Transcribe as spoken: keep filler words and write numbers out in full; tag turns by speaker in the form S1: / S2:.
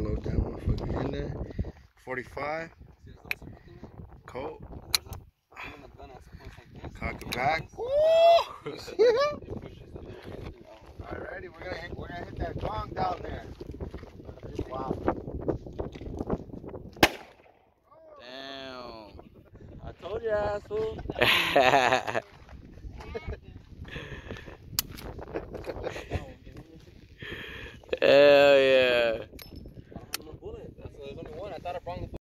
S1: load that motherfucker in there. forty-five. Colt. Cock it back. Woo! Alrighty, we're gonna hit, we're gonna hit that gong down there. Wow.
S2: Damn. I told you, asshole.